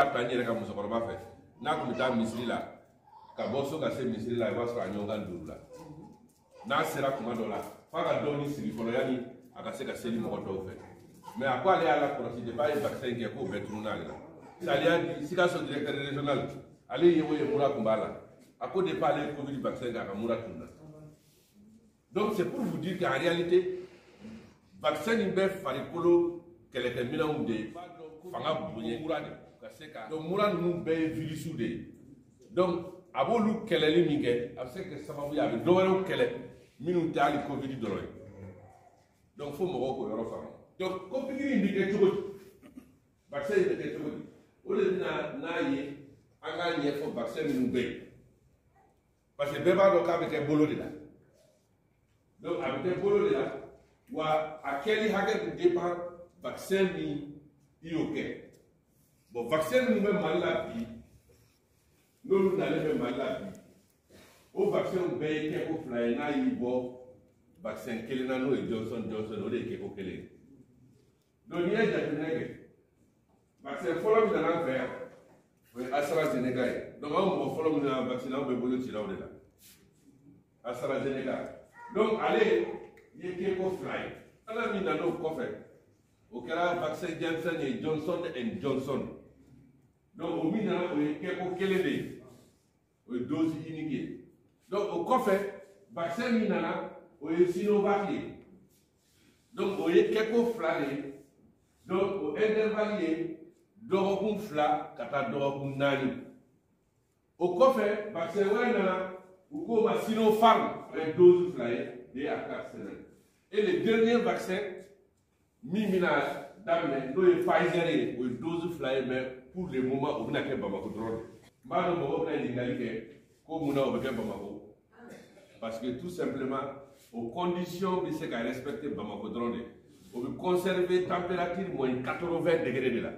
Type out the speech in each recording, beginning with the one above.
b'a ta n yɛrɛ ka musokɔrɔba fɛ n'a tun bɛ taa misiri la ka bɔ so ka se misiri la i b'a sɔrɔ a ɲɔgɔn kan 5 la n'a sera kuma dɔ la f'a ka dɔɔni sigi fɔlɔ yanni a ka se ka seli mɔgɔ dɔw fɛ mais a ko ale y'a lakɔlɔsi depuis a ye vaccin kɛ k'o bɛɛ tunun n'ale la c'est-à-dire a di Sikaso directeur régional ale ye o ye mura tun b'a la a ko depuis ale ye Covid vaccin kɛ a ka mura tunun na donc c'est pour vous dire qu'en réalité vaccin nin bɛ farikolo kɛlɛkɛminɛnw de fanga bonya mura de ka se ka donc mura ninnu bɛɛ ye virus de ye donc a b'olu kɛlɛli min kɛ a bɛ se ka kɛ sababu ye a bɛ dɔ wɛrɛw kɛlɛ minnu tɛ hali Covid dɔrɔn ye donc fo mɔgɔw k'o yɔrɔ faamu donc ko pikiri in bɛ kɛ cogo di vaccin in bɛ kɛ cogo di o de bɛna n'a ye an k'a ɲɛfɔ vaccin minnu bɛ yen parce que bɛɛ b'a dɔn k'a bɛ kɛ bolo de la donc a bɛ kɛ bolo de la wa a kɛli hakɛ bɛ dépend vaccin min i y'o kɛ bon vaccin minnu bɛ Mali la bi n'olu nalen bɛ Mali la bi o vaccin bɛɛ ye kɛko 2 ye n'a y'i bɔ vaccin kelen na n'o ye Johnson o de ye kɛko 1 ye donc n'i ye jateminɛ kɛ vaccin fɔlɔ min nana an fɛ yan o ye AstraZeneca ye donc anw mɔgɔ fɔlɔ minnu y'an vacciner anw bɛ bolo cilaw de la AstraZeneca donc ale ye kɛko 2 ye ala min nana o kɔfɛ o kɛra vaccin Janssen ye Johnson donc o min nana o ye kɛko 1 de ye o ye dose unique ye donc o kɔfɛ vaccin min nana o ye Sinovac ye donc o ye kɛko 2 de ye donc o intervalle ye dɔgɔkun 2 ka taa dɔgɔkun 4 o kɔfɛ vaccin wɛrɛ nana u k'o ma Sinopharm o ye dose 2 ye de à 4 semaines et le dernier vaccin min bɛna daminɛ n'o ye Pfizer ye o ye dose 2 ye mais pour le moment o bɛna kɛ Bamako dɔrɔn de n b'a dɔn mɔgɔw bɛna ɲininkali kɛ ko mun na o bɛ kɛ Bamako parce que tout simplement aux conditions bɛ se ka respecter Bamako dɔrɔn de o bɛ conserver température moins 80 degrés de la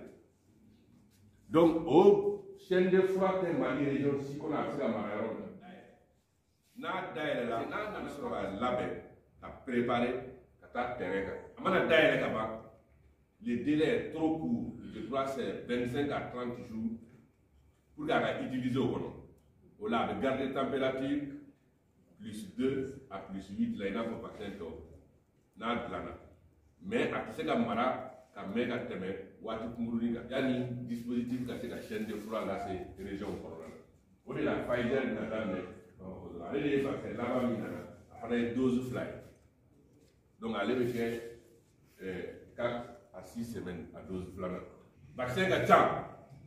donc o chaîne de froid tɛ Mali région si kɔnɔ a bɛ se ka mara yɔrɔ min na n'a dayɛlɛ la n'a nana sɔrɔ ka labɛn ka préparer ka taa terrain kan a mana dayɛlɛ ka ban le délai est trop court je crois c'est 25 à 30 jours pour k'a ka utiliser o kɔnɔ o la a bɛ garder température plus 2 à plus 8 la i n'a fɔ vaccin tɔw n'a dilanna mais a tɛ se ka mara ka mɛn ka tɛmɛ waati kunkurunin kan yanni dispositif ka se ka chaîne de froid lase région kɔnɔna na o de la Pfizer bɛna daminɛ Bamakɔ dɔrɔn ale de ye vaccin laban min nana a fana ye dose 2 ye donc ale bɛ kɛ 4 à 6 semaines a dose 2nan vaccin ka ca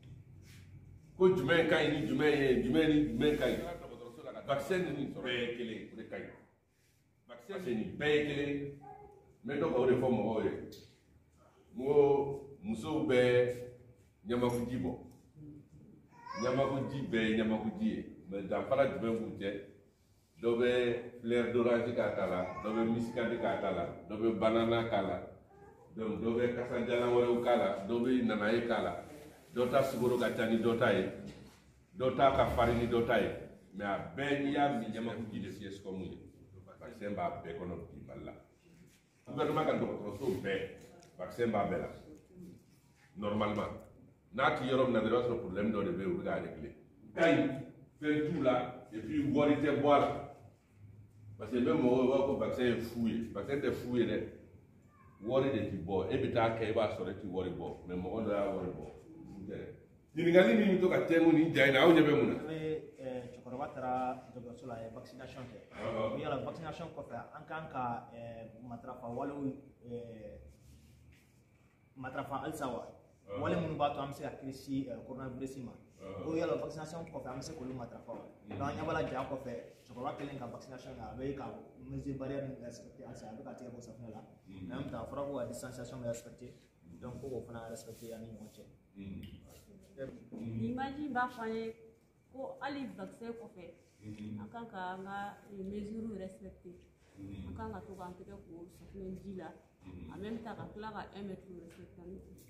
ko jumɛn ka ɲi ni jumɛn ye jumɛn ni jumɛn ka ɲi vaccin ninnu bɛɛ ye kelen o de ka ɲi vaccin nin bɛɛ ye kelen n bɛ dɔ ka o de fɔ mɔgɔw ye n ko musow bɛ ɲamakuji bɔ ɲamakuji bɛɛ ye ɲamakuji ye mais danfara jumɛn b'u cɛ dɔ bɛ fleur d'orange k'a ta la dɔ bɛ muscade k'a ta la dɔ bɛ banana k'a la donc dɔ bɛ kasajalan wɛrɛw k'a la dɔ bɛ nanaye k'a la dɔ ta sukaro ka ca ni dɔ ta ye dɔ ta ka farin ni dɔ ta ye mais a bɛɛ n'i y'a min ɲamakuji de fiyɛ sɔgɔmu ye vaccin b'a bɛɛ kɔnɔ bi Mali la gouvernement ka dɔgɔtɔrɔso bɛɛ vaccin b'a bɛɛ la normalement n'a ti yɔrɔ min na dɔrɔn i b'a sɔrɔ problème dɔ de bɛ yen u bɛ k'a régler ka ɲi fɛn t'u la et puis wari tɛ bɔ a la parce que n bɛ mɔgɔw b'a fɔ ko vaccin ye fu ye vaccin tɛ fu ye dɛ wari de ti bɔ e bɛ taa kɛ i b'a sɔrɔ e ti wari bɔ mais mɔgɔ dɔ y'a wari bɔ ɲininkali min bɛ to ka tɛnku ni ja in na aw ɲɛ bɛ mun na. cɛkɔrɔba taara dɔgɔtɔrɔso la a ye vaccination kɛ yala vaccination kɔfɛ an kan ka matarafa walew matarafa halisa wa wale minnu b'a to an bɛ se ka kisi coronavirus ma o yala vaccination kɔfɛ an bɛ se k'olu matarafa wa donc an ɲɛ b'a la ja kɔfɛ cɛkɔrɔba kɛlen ka vaccination kɛ a bɛ ka mesure barrière ninnu respecter halisa a bɛ ka tigɛ bɔ safunɛ la mais en même temps a fɔra ko ka distanciation bɛ respecter donc ko k'o fana respecter ani ɲɔgɔn cɛ. Imagine b'a fɔ an ye ko hali vaccin kɔfɛ an kan ka an ka mesures respecter an kan ka to k'an tɛgɛ ko safunɛ ji la en même temps ka tila ka 1 mètre respecter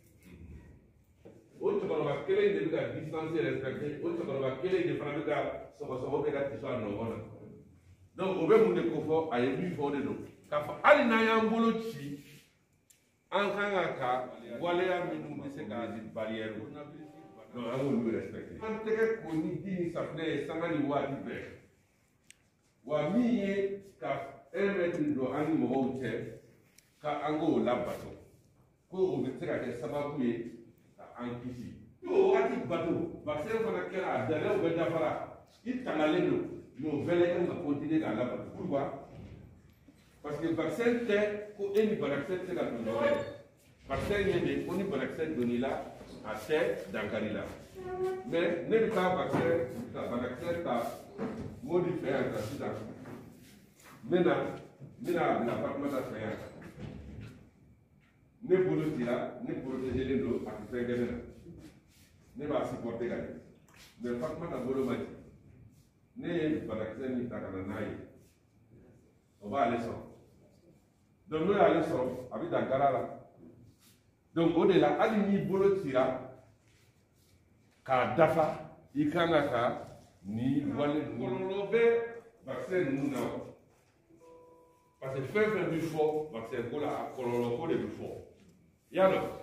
o cɛkɔrɔba kelen de bɛ ka distance respecter o cɛkɔrɔba kelen de fana bɛ ka sɔgɔsɔgɔ bɛ ka tiso a nɔgɔ la donc o bɛ mun de ko fɔ a ye min fɔ o de don k'a fɔ hali n'an y'an bolo ci an kan ka waleya minnu bɛ se ka di barrière Donc, an k'olu respecté. An tɛgɛ ko ni ji ni safunɛ ye sanga ni waati bɛɛ. Wa min ye ka 1 mètre don an ni mɔgɔw cɛ, ka an k'o labato. Ko o bɛ se ka kɛ sababu ye ka an kisi. O waati bato, vaccin fana kɛra a dalaw bɛɛ dafara. I tangalen don, mais o fɛnɛ kan ka continuer k'a labato. Pourquoi? Parce que vaccin tɛ ko e ni banakisɛ tɛ se ka don ɲɔgɔn ye. Vaccin ye de ko ni banakisɛ donn'i la, a tɛ dankari la. Mais ne bɛ taa vaccin ta banakisɛ ta Modi fɛ yan kan sisan. N bɛna bila Fatumata fɛ yan. Ne bolo cira, ne protégelen don, a tɛ fɛn kɛ ne na. Ne b'a supporter ka ɲɛ. Mais Fatumata bolo ma ci. Ne ye banakisɛ min ta ka na n'a ye, o b'ale sɔrɔ. Donc n'o y'ale sɔrɔ, a bɛ dankara la. Donc o de la hali n'i bolo cira k'a dafa, i kan ka ni wale kɔlɔlɔ bɛ vaccin ninnu na wa? Parce que fɛn fɛn bɛ fɔ vaccin ko la, a kɔlɔlɔ ko de bɛ fɔ. I y'a dɔn?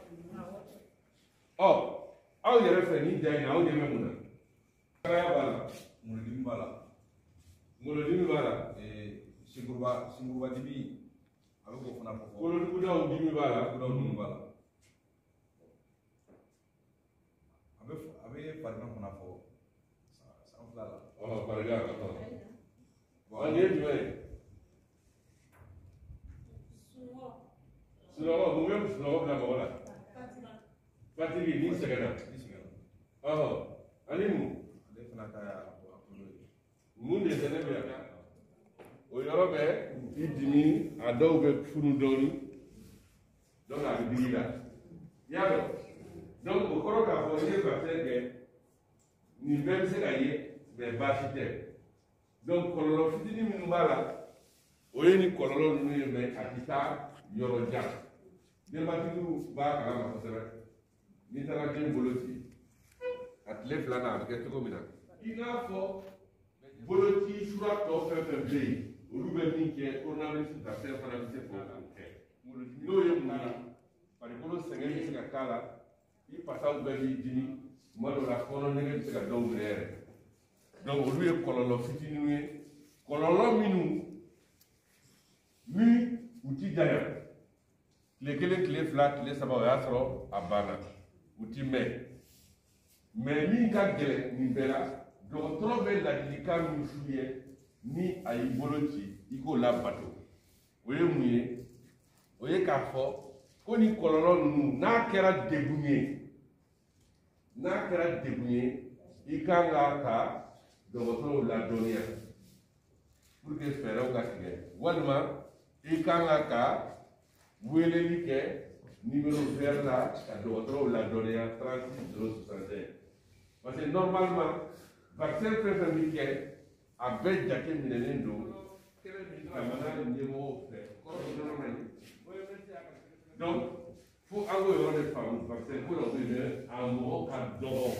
Ɔ aw yɛrɛ fɛ ni ja in na aw ɲɛ bɛ mun na? Karaya b'a la, Kunkolodimi b'a la, kunkolodimi b'a la, senkuruba dimi a bɛ k'o fana fɔ. kolotugudaw dimi b'a la, Kudaw dimi b'a la. A bɛ farigan fana fɔ san fila la. ɔ farigan ɔ nin ye jumɛn ye? Sunɔgɔ mun bɛ sunɔgɔ bila mɔgɔ la? Fatigi n'i sɛgɛnna. Ɔhɔ ani mun? Ale fana ka kolo ye. Mun de sɛnɛ bɛ yan? O yɔrɔ bɛ i dimi, a dɔw bɛ funu dɔɔni, donc a bɛ digi la. I y'a dɔn? Donc o kɔrɔ k'a fɔ n'i ye vaccin kɛ, nin bɛɛ bɛ se ka ye, mais baasi tɛ. Donc kɔlɔlɔ fitinin minnu b'a la, o ye nin kɔlɔlɔ ninnu ye, mais a tɛ taa yɔrɔ jan. Denbatigiw b'a kalama kosɛbɛ. N'i taara den bolo ci, a tile 2 na a bɛ kɛ cogo min na. I n'a fɔ boloci fura tɔ fɛn fɛn bɛ yen, olu bɛ min kɛ coronavirus vaccin fana bɛ se k'o kɛ. N'o ye mun ye, farikolo sɛgɛn bɛ se ka k'a la, i fasaw bɛɛ b'i dimi, tuma dɔw la fɔɔnɔ nɛgɛ bɛ se ka dɔw minɛ yɛrɛ. Donc olu ye kɔlɔlɔ fitininw ye, kɔlɔlɔ minnu ni u ti janya. Tile 1, tile 2, tile 3 o y'a sɔrɔ a banna, u ti mɛn. Mais min ka gɛlɛn nin bɛɛ la, dɔgɔtɔrɔ bɛ ladilikan min f'u ye ni a y'i bolo ci i k'o labato. O ye mun ye? O ye k'a fɔ ko ni kɔlɔlɔ ninnu n'a kɛra degun ye, i kan ka dɔgɔtɔrɔw ladɔnniya pour que fɛɛrɛw ka tigɛ, walima i kan ka weleli kɛ numéro vert la ka dɔgɔtɔrɔw ladɔnniya 36 061. Parce que normalement vaccin fɛn fɛn bɛ kɛ a bɛɛ jate minɛnen don jamana ɲɛmɔgɔw fɛ kɔrɔ dɔrɔn ma ɲi. Donc fo an k'o yɔrɔ de faamu, vaccin ko dɔ bɛ yen a mɔgɔ ka dɔgɔ,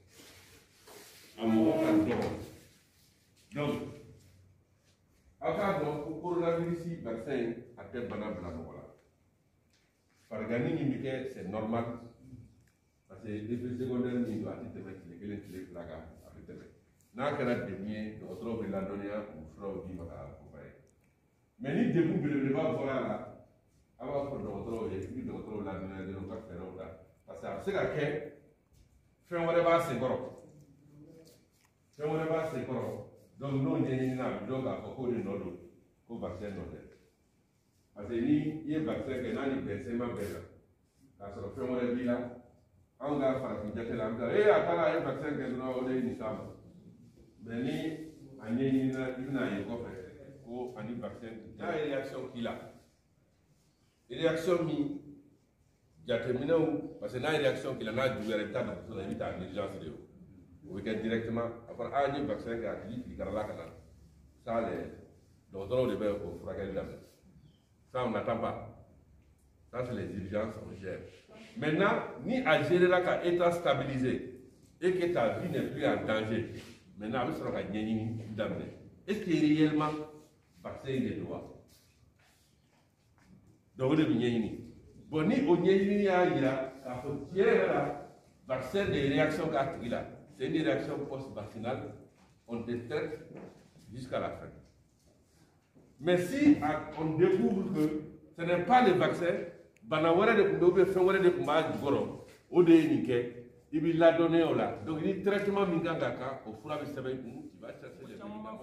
donc aw k'a dɔn ko coronavirus vaccin a tɛ bana bila mɔgɔ la. Farigani min bɛ kɛ c'est normal parce que effet secondaire min don a tɛ tɛmɛ tile 1 tile 2 kan, a bɛ tɛmɛ. N'a kɛra degun ye dɔgɔtɔrɔw bɛ ladɔnniya k'u furaw d'i ma k'a accompagner. Mais ni degun belebeleba bɔra a la, a b'a fɔ dɔgɔtɔrɔw ye i bɛ dɔgɔtɔrɔw ladɔnniya dɔrɔn ka fɛɛrɛw ta parce que a bɛ se ka kɛ fɛn wɛrɛ b'a senkɔrɔ, donc n'o ɲɛɲini na a bɛ dɔn k'a fɔ k'o de nɔ don, ko vaccin nɔ tɛ. Parce que ni i ye vaccin kɛ n'a ni bɛnsɛn ma bɛn na, k'a sɔrɔ fɛn wɛrɛ b'i la, anw ka farafin jate la an bɛ taa a taara a ye vaccin kɛ dɔrɔn o de ye nin s'a ma. Mais ni a ɲɛɲini na i bɛna ye kɔfɛ ko ani vaccin n'a ye réaction k'i la, réaction min jateminɛw parce que n'a ye réaction k'i la n'a juguyara i bɛ taa dɔgɔtɔrɔso la i bɛ taa en urgence de ye o bɛ kɛ directement a fɔra n ye vaccin kɛ a tigi filikarala ka na ça dɔgɔtɔrɔw de bɛ o furakɛli daminɛ. Ça on n'attend pas, ça c'est les urgences on gère. Maintenant ni a géré la ka état stabilisé et que ta vie n'est plus en danger, maintenant a bɛ sɔrɔ ka ɲɛɲini daminɛ est-ce que réellement vaccin in de don wa? Donc o de bɛ ɲɛɲini. Bon ni o ɲɛɲini y'a yira k'a fɔ tiɲɛ yɛrɛ la vaccin des réactions qu'a là, c'est une réaction post-vaccinale, on te traite jusqu'à la fin. Mais si on découvre que ce n'est pas le vaccin, banawara de kumbe fengwara de kumba goro, ode nike, il vil la donner au là. Donc il traitement minganga au fur et à mesure tu vas chercher les médicaments.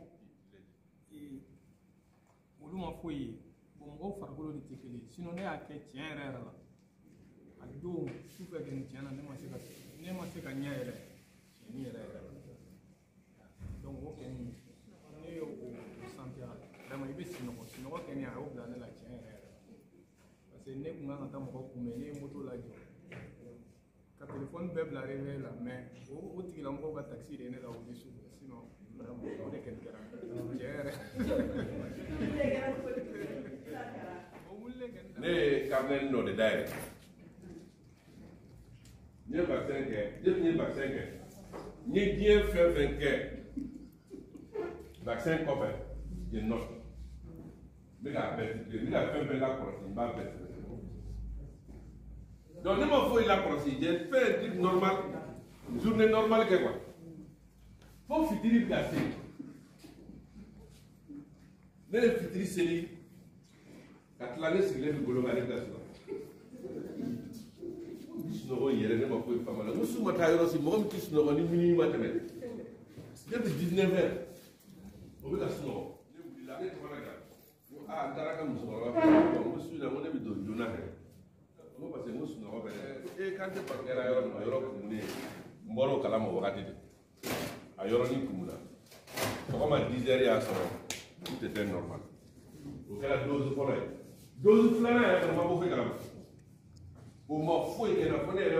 Olu ma foyi bon mɔgɔw farikolo de tɛ kelen sinon ne y'a kɛ tiɲɛ yɛrɛ yɛrɛ la a don sufɛ kɛ nin tiɲɛ na ne ma se ka ɲɛ yɛrɛ tiɲɛni yɛrɛ yɛrɛ donc o kɔni ne y'o santiya vraiment i bɛ sinɔgɔ kɔni a y'o bila ne la tiɲɛ yɛrɛ yɛrɛ parce que ne kun kan ka taa mɔgɔ kunbɛn ne ye moto lajɔ ka telefɔni bɛɛ bila réveil la mais o tigilamɔgɔw ka taxi de ye ne la wuli sufɛ sinon vraiment o de kɛra tiɲɛ yɛrɛ. Ne carnet no de d'ailleurs. Ni vaccin que, ni vaccin que, ni bien fait vaccin comme je note. Mais la bête, ni la fait la croissance, pas bête. Donc ne m'en faut la croissance, j'ai fait un truc normal, journée normale que quoi. Faut fitiri placé. Ne le fitiri c'est Katlane sile bi golo ngale gaslo. Bisnogo yere ne ma koy famala. Musuma ta yoro si mo mi kisnogo ni mini ma teme. Depuis 19h. O bi gasno. Ne wuli la ne to mala ga. Ah ndara ka muso ba ko musu na mo ne bi do jona he. Mo parce que musu na ba e kan te parkera yoro ko ne mboro kala mo wakati de. A yoro ni kumula. Ko ma 10h ya so. Tout était normal. O kala dose follow. Dose flana ya ma bo fe kala. O ma foi que na fone era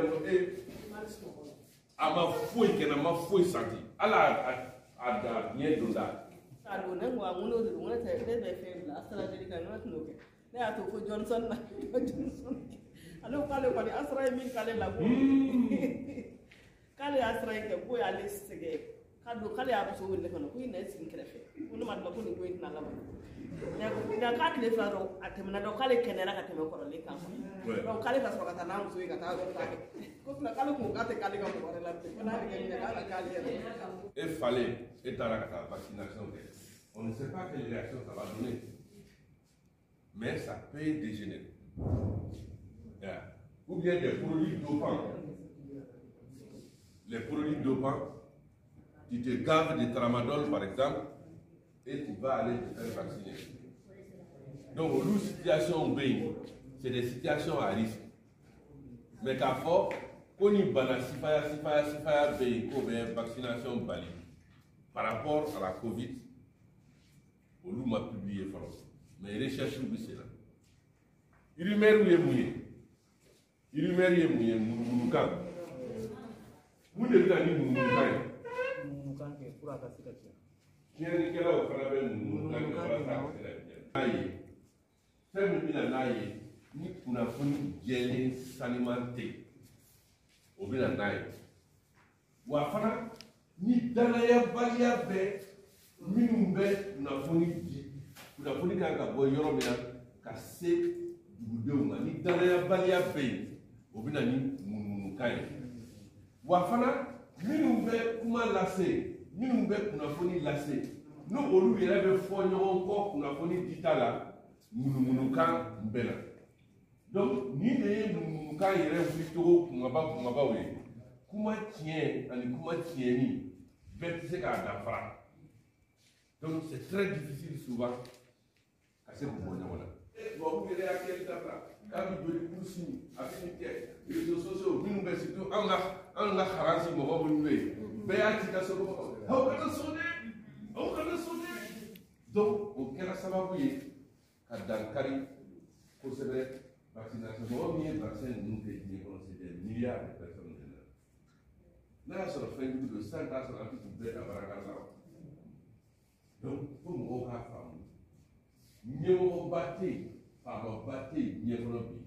ama foi que na ma foi santi. Ala ada nie do da. Ado na ngwa ngulo do ngwa te de fe la asra de ka no tno ke. Ne ato ko Johnson na Johnson. Alo kale ko ni asra min kale la ko. Kale asra ke ko ya le sege. Kado kale ya so wele kono ko ina sin krefe. Uno ma ko ni ko ina la. Na kale le faro atemna do kale kenera ka teme ko le kan. Do kale ka so ka ta na muso ka ta do ta. Ko na kale ko ka te kale ka ko la te. Na ri ke na kale. Il fallait être à la vaccination. On ne sait pas quelle réaction ça va donner. Mais ça peut dégénérer. Yeah. Ou bien des produits dopants. Les produits dopants, tu te gaves de tramadol par exemple, et tu vas aller te faire vacciner. Donc, nous, situation B, c'est des situations à risque. Mais qu'à fort, quand on a sifaya B, comme vaccination Bali, par rapport à la Covid, on m'a publié France. Mais les recherches, c'est là. Il y a mouillé. Il y a mouillé, Mounoukan. Vous devez aller Mounoukan. Mounoukan qui est pour la cassication. Qui est là au Canada, Mounoukan, qui est là. Femme bila naye ni kuna funi jeli salimente obila naye wa fana ni dalaya baliya be minumbe na funi ka bo yoro mina ka se dugudenw ma ni dalaya baliya be obila ni mununu kai wa fana minumbe kuma lase minumbe kuna funi lase no olu yere be fo nyogon ko kuna funi ditala Mounoukan Mbela. Donc, ni de Mounoukan yere wito kumaba we. Kuma tien, ani kuma tieni, bête c'est qu'à d'afra. Donc, c'est très difficile souvent à ce moment-là. Et bon, vous verrez à quel d'afra. Quand vous devez pousser, affinité, les réseaux sociaux, nous nous surtout, on a harasi, on va vous lever. Béatika Soko, on va le sonner. Donc, on kera sababuye. Dankari, pour cette vaccination, le vaccin nous fait des milliards de personnes. Là, ça fait plus de 100 ans que nous avons donc, pour nous, nous avons battu, ni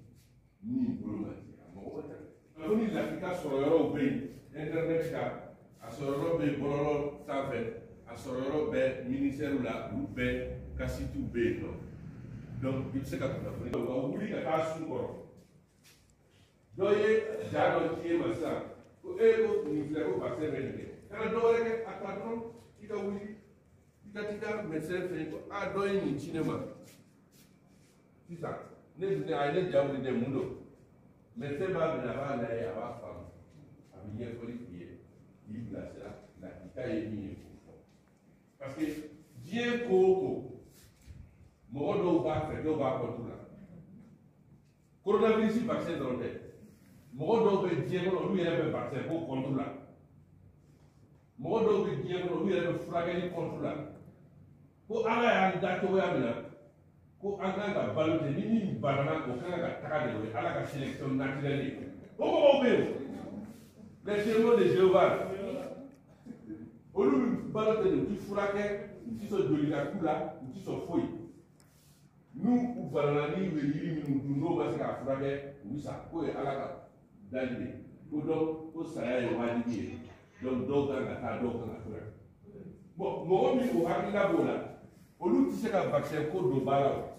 on l'Afrique sur l'Europe, Internet, à sur l'Europe, Bololo, ça fait, à sur l'Europe, ministère ou la groupe, Kassitou B. Donc, il sait qu'à tout à fait. Donc, on oublie qu'à ta sous-corps. dɔ ye ja dɔ tiɲɛ ma sisan ko e ko nin filɛ ko vaccin bɛ nin kɛ kana dɔ wɛrɛ kɛ a ta dɔrɔn i ka wuli i ka t'i ka médecin fɛ yen ko a dɔ ye nin ci ne ma sisan ne a ye ne ja wuli dɛ mun don médecin b'a minɛ a b'a lajɛ a b'a faamu a bɛ ɲɛfɔli k'i ye k'i bilasira lakika ye min ye k'o fɔ parce que diɲɛ ko o ko mɔgɔ dɔw b'a fɛ dɔw b'a kɔntu la coronavirus vaccin dɔrɔn tɛ mɔgɔ dɔw bɛ diɲɛ kɔnɔ olu yɛrɛ bɛ vaccin ko kɔntu la mɔgɔ dɔw bɛ diɲɛ kɔnɔ olu yɛrɛ bɛ furakɛli kɔntu la ko ala y'an da cogoya min na ko an kan ka balo ten ni min banana o kan ka taga de o ye ala ka sélection naturelle ye o mɔgɔw bɛ yen les témoins de Jéhovah olu bɛ balo ten u ti furakɛ u ti sɔn jolitaku la u ti sɔn foyi n'u u banana ni u ye yiri minnu dun n'o ma se k'a furakɛ u bɛ sa k'o ye ala ka dali de ko dɔn ko saya ye wajibi ye donc dɔw kan ka taa dɔw kan ka to yan bon mɔgɔ min o hakilina b'o la olu tɛ se ka vaccin ko don ba la o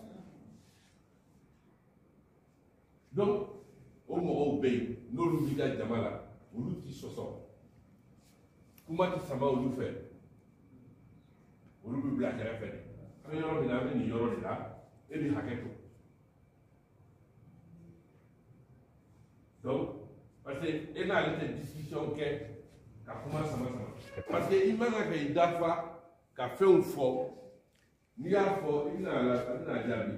donc o mɔgɔw bɛ yen n'olu b'i ka jama la olu tɛ sɔsɔ kuma tɛ sama olu fɛ olu bɛ bila kɛrɛfɛ de an bɛ yɔrɔ min na an bɛ nin yɔrɔ de la e bɛ hakɛ to donc parce que e n'ale tɛ discussion kɛ ka kuma sama sama parce que i mana kɛ i dafa ka fɛnw fɔ n'i y'a fɔ i bɛna jaabi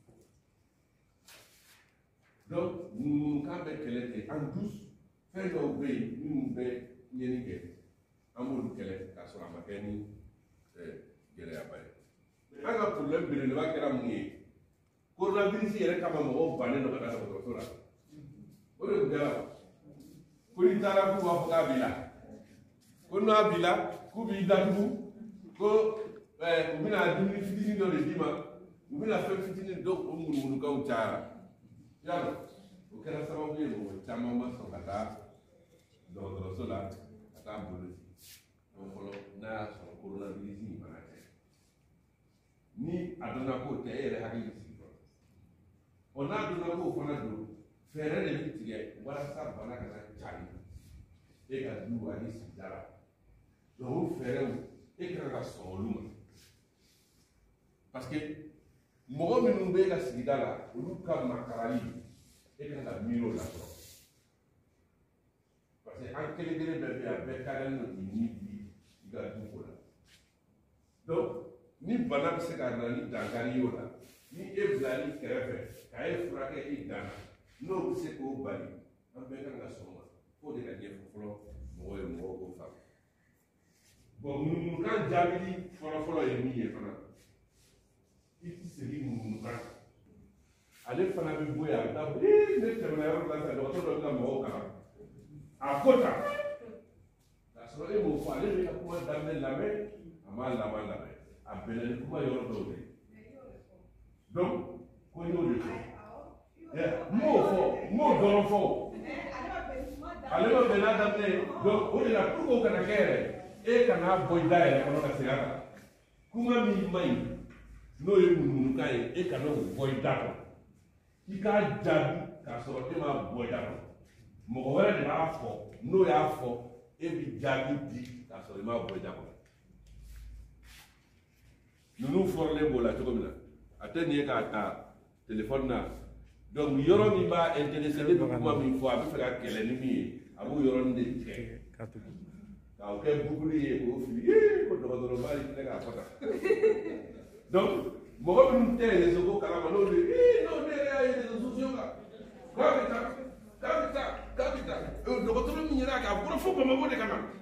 donc munumunu bɛ kɛlɛ kɛ an tous fɛn dɔw bɛ yen minnu bɛ ɲɛni kɛ an b'olu kɛlɛ k'a sɔrɔ a ma kɛ ni gɛlɛyaba ye an ka problème belebeleba kɛra mun ye coronavirus yɛrɛ kama mɔgɔw bannen dɔ ka taa dɔgɔtɔrɔso la o de tun kɛra ko n'i taara k'u b'a fɔ k'a b'i la ko n'a b'i la k'u b'i datugu ko u bɛna dumuni fitinin dɔ de d'i ma u bɛna fɛn fitinin dɔ o munumunukanw cayara yalɔ o kɛra sababu ye mɔgɔ caman ma sɔn ka taa dɔgɔtɔrɔso la ka taa bolo ci donc fɔlɔ n'a y'a sɔrɔ coronavirus in fana tɛ ni a dɔnna k'o tɛ e yɛrɛ hakili sigi fɔlɔ n'a dɔnna k'o fana don fɛɛrɛ de bɛ tigɛ walasa bana kana cari e ka du ani sigida la donc o fɛɛrɛw e kan ka sɔn olu ma parce que mɔgɔ minnu bɛ e ka sigida la olu ka makarali e kan ka miiri o la dɔrɔn parce que an kelen kelen bɛɛ bɛ yen a bɛɛ kadalen don k'i ni bi i ka du ko la donc ni bana bɛ se ka na ni dankari ye o la ni e bilali kɛrɛfɛ k'a ye furakɛ i dan na n'o bɛ se k'o bali an bɛɛ kan ka sɔn o ma f'o de ka ɲɛfɔ fɔlɔ mɔgɔw ye mɔgɔw k'o faamu bon munumunukan jaabili fɔlɔfɔlɔ ye min ye fana i ti segin munumunukan ale fana bɛ bɔ yen a bɛ taa fɔ ne tɛmɛna yɔrɔ la sisan dɔgɔtɔrɔ dɔ bɛ na mɔgɔw kalan a ko tan k'a sɔrɔ e m'o fɔ ale bɛ ka kuma daminɛ lamɛn a m'a laban lamɛn a bɛnna ni kuma yɔrɔ dɔw de donc ko n y'o de fɔ m'o fɔ m'o dɔrɔn fɔ ale ma bɛn n'a daminɛ donc o de la pour que o kana kɛ yɛrɛ e kana bɔ i da yɛrɛ kɔnɔ ka segin a kan kuma min man ɲi n'o ye munumunukan ye e kana o bɔ i da kɔnɔ i k'a jaabi k'a sɔrɔ e ma bɔ i da kɔnɔ mɔgɔ wɛrɛ de b'a fɔ n'o y'a fɔ e bɛ jaabi di k'a sɔrɔ i ma bɔ i da kɔnɔ ninnu fɔrɔlen b'o la cogo min na a tɛ nin ye k'a ta téléphone na donc yɔrɔ min b'a intéressé ne bɛ kuma min fɔ a bɛ fɛ ka kɛlɛ ni min ye a b'o yɔrɔnin de tigɛ k'aw kɛ buguli ye k'o fili ko dɔgɔtɔrɔba ye filɛ k'a fɔ tan donc mɔgɔ minnu tɛ réseau ko kalama n'olu ye n'o ne yɛrɛ y'a ye réseaux sociaux kan k'a bɛ taa dɔgɔtɔrɔ min yɛrɛ k'a bɔra fo Bamako de ka na